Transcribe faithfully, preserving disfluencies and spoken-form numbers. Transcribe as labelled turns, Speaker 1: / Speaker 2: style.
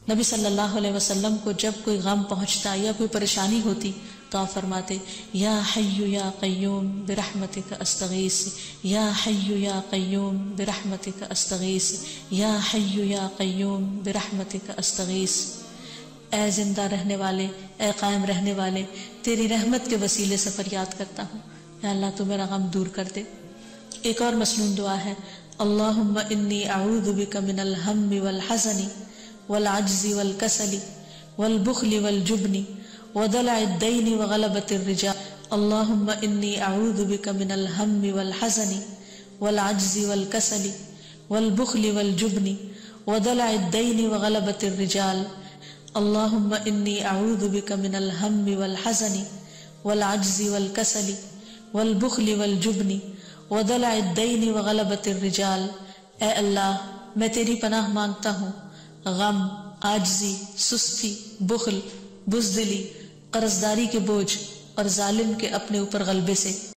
Speaker 1: نبی صلی اللہ علیہ وسلم کو جب کوئی غم پہنچتا یا کوئی پریشانی ہوتی تو آپ فرماتے یا حی یا قیوم برحمتک استغیث، یا حی یا قیوم برحمتک استغیث، یا حی یا قیوم برحمتک استغیث۔ اے زندہ رہنے والے، اے قائم رہنے والے، تیری رحمت کے وسیلے سے فریاد کرتا ہوں، یا اللہ تو میرا غم دور کر دے۔ ایک اور مسنون دعا ہے، اللہم انی اعوذ بک من الہم والحزن والعجز والکسل والبخل والجبن ودلع الدین وغلبۃ الرجال۔ اللہم انی اعوذ بک من الہم والحزن والعجز والکسل والبخل والجبن ودلع الدین وغلبۃ الرجال۔ اللہم انی اعوذ بک من الہم والحزن والعجز والکسل والبخل والجبن ودلع الدین وغلبۃ الرجال۔ اے اللہ میں تیری پناہ مانگتا ہوں غم، عاجزی، سستی، بخل، بزدلی، قرضداری کے بوجھ اور ظالم کے اپنے اوپر غلبے سے۔